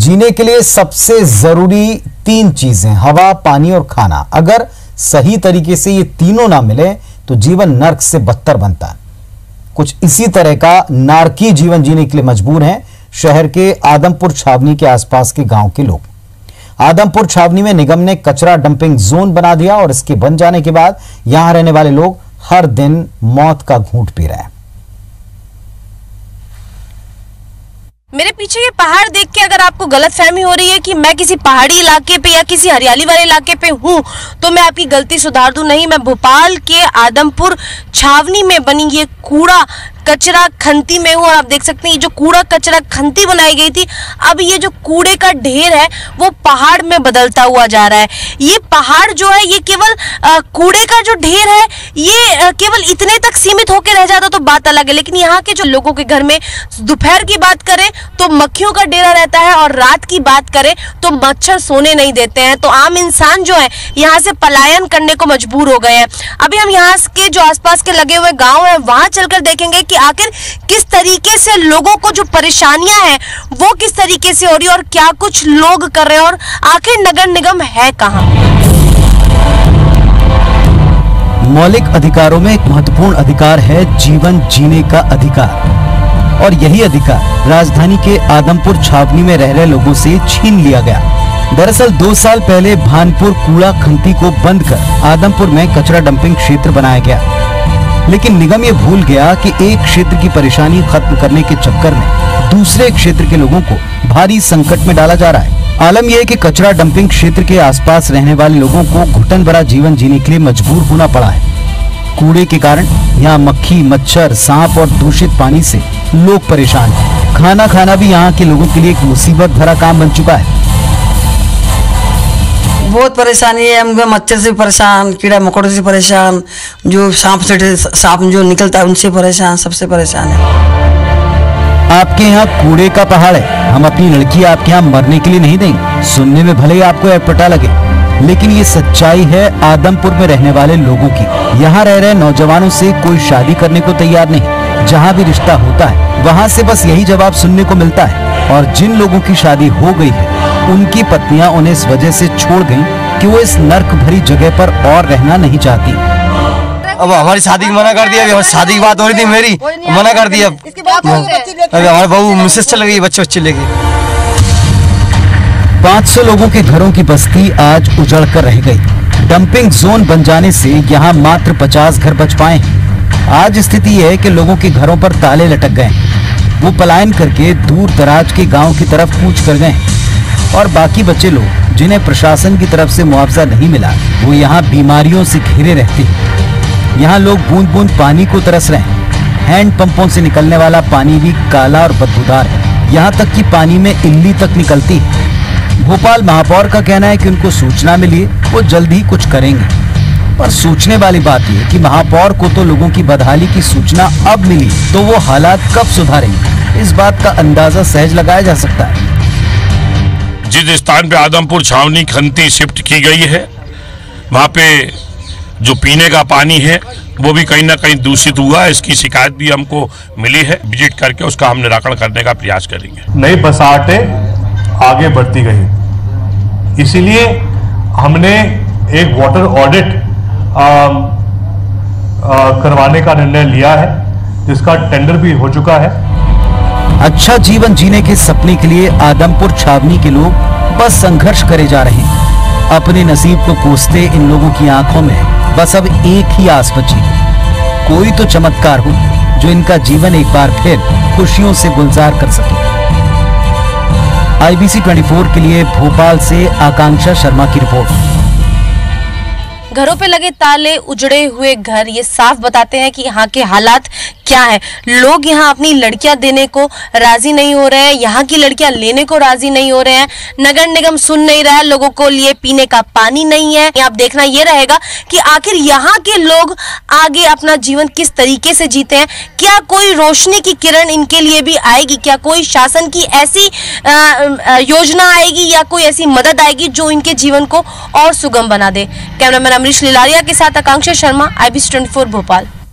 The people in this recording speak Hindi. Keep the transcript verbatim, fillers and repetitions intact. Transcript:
जीने के लिए सबसे जरूरी तीन चीजें, हवा, पानी और खाना। अगर सही तरीके से ये तीनों ना मिले तो जीवन नर्क से बदतर बनता है। कुछ इसी तरह का नारकीय जीवन जीने के लिए मजबूर हैं शहर के आदमपुर छावनी के आसपास के गांव के लोग। आदमपुर छावनी में निगम ने कचरा डंपिंग जोन बना दिया और इसके बन जाने के बाद यहां रहने वाले लोग हर दिन मौत का घूंट पी रहे हैं। मेरे पीछे ये पहाड़ देख के अगर आपको गलतफहमी हो रही है कि मैं किसी पहाड़ी इलाके पे या किसी हरियाली वाले इलाके पे हूँ तो मैं आपकी गलती सुधार दूं। नहीं, मैं भोपाल के आदमपुर छावनी में बनी ये कूड़ा कचरा खंती में हूँ और आप देख सकते हैं ये जो कूड़ा कचरा खंती बनाई गई थी, अब ये जो कूड़े का ढेर है वो पहाड़ में बदलता हुआ जा रहा है। ये पहाड़ जो है ये केवल कूड़े का जो ढेर है ये आ, केवल इतने तक सीमित होकर रह जाता तो बात अलग है, लेकिन यहाँ के जो लोगों के घर में दोपहर की बात करें तो मक्खियों का डेरा रहता है और रात की बात करें तो मच्छर सोने नहीं देते हैं। तो आम इंसान जो है यहाँ से पलायन करने को मजबूर हो गए हैं। अभी हम यहाँ के जो आसपास के लगे हुए गाँव है वहां चलकर देखेंगे कि आखिर किस तरीके से लोगों को जो परेशानियां हैं वो किस तरीके से हो रही है और क्या कुछ लोग कर रहे हैं और आखिर नगर निगम है कहां। मौलिक अधिकारों में एक महत्वपूर्ण अधिकार है जीवन जीने का अधिकार, और यही अधिकार राजधानी के आदमपुर छावनी में रह रहे लोगों से छीन लिया गया। दरअसल दो साल पहले भानपुर कूड़ा खंती को बंद कर आदमपुर में कचरा डंपिंग क्षेत्र बनाया गया, लेकिन निगम ये भूल गया कि एक क्षेत्र की परेशानी खत्म करने के चक्कर में दूसरे क्षेत्र के लोगों को भारी संकट में डाला जा रहा है। आलम यह है कि कचरा डंपिंग क्षेत्र के आसपास रहने वाले लोगों को घुटन भरा जीवन जीने के लिए मजबूर होना पड़ा है। कूड़े के कारण यहाँ मक्खी, मच्छर, सांप और दूषित पानी से लोग परेशान हैं। खाना खाना भी यहाँ के लोगों के लिए एक मुसीबत भरा काम बन चुका है। बहुत परेशानी है, हम मच्छर से परेशान, कीड़ा मकोड़ों से परेशान, जो सांप से सांप जो निकलता है उनसे परेशान, सबसे परेशान है। आपके यहाँ कूड़े का पहाड़ है, हम अपनी लड़की आपके यहाँ मरने के लिए नहीं देंगे। सुनने में भले ही आपको अटपटा लगे, लेकिन ये सच्चाई है आदमपुर में रहने वाले लोगों की। यहाँ रह रहे नौजवानों से कोई शादी करने को तैयार नहीं। जहाँ भी रिश्ता होता है वहाँ से बस यही जवाब सुनने को मिलता है, और जिन लोगों की शादी हो गई है उनकी पत्नियां उन्हें इस वजह से छोड़ गईं कि वो इस नर्क भरी जगह पर और रहना नहीं चाहती। अब हमारी शादी की मना कर दिया, अभी शादी की बात हो रही थी मेरी, मना कर दिया। अभी हमारे बहू मिसेस चल गई, बच्चे बच्चे लेके। पाँच सौ लोगों के घरों की बस्ती आज उजड़ कर रह गई। डंपिंग जोन बन जाने से यहाँ मात्र पचास घर बच पाए हैं। आज स्थिति यह है कि लोगों के घरों पर ताले लटक गए, वो पलायन करके दूर दराज के गाँव की तरफ कूच कर गए, और बाकी बचे लोग जिन्हें प्रशासन की तरफ से मुआवजा नहीं मिला वो यहाँ बीमारियों से घिरे रहते हैं। यहाँ लोग बूंद बूंद पानी को तरस रहे हैं। हैंड पंपों से निकलने वाला पानी भी काला और बदबूदार है। यहाँ तक कि पानी में इल्ली तक निकलती है। भोपाल महापौर का कहना है कि उनको सूचना मिली है, वो जल्द ही कुछ करेंगे। पर सोचने वाली बात यह कि महापौर को तो लोगों की बदहाली की सूचना अब मिली, तो वो हालात कब सुधारेंगे, इस बात का अंदाजा सहज लगाया जा सकता है। जिस स्थान पे आदमपुर छावनी खंती शिफ्ट की गई है वहाँ पे जो पीने का पानी है वो भी कहीं ना कहीं दूषित हुआ है। इसकी शिकायत भी हमको मिली है। विजिट करके उसका हम निराकरण करने का प्रयास करेंगे। नई बसाहटें आगे बढ़ती गई, इसीलिए हमने एक वाटर ऑडिट करवाने का निर्णय लिया है, जिसका टेंडर भी हो चुका है। अच्छा जीवन जीने के सपने के लिए आदमपुर छावनी के लोग बस संघर्ष करे जा रहे हैं। अपने नसीब को कोसते इन लोगों की आंखों में बस अब एक ही आस बची, कोई तो चमत्कार हो जो इनका जीवन एक बार फिर खुशियों से गुलजार कर सके। आई बी सी चौबीस के लिए भोपाल से आकांक्षा शर्मा की रिपोर्ट। घरों पे लगे ताले, उजड़े हुए घर ये साफ बताते हैं कि यहाँ के हालात क्या है। लोग यहाँ अपनी लड़कियां देने को राजी नहीं हो रहे हैं, यहाँ की लड़कियां लेने को राजी नहीं हो रहे हैं। नगर निगम सुन नहीं रहा है, लोगों को लिए पीने का पानी नहीं है। आप देखना ये रहेगा कि आखिर यहाँ के लोग आगे अपना जीवन किस तरीके से जीते हैं। क्या कोई रोशनी की किरण इनके लिए भी आएगी? क्या कोई शासन की ऐसी आ, आ, योजना आएगी या कोई ऐसी मदद आएगी जो इनके जीवन को और सुगम बना दे? कैमरामैन अमरीश लिलारिया के साथ आकांक्षा शर्मा, आई बी सी चौबीस भोपाल।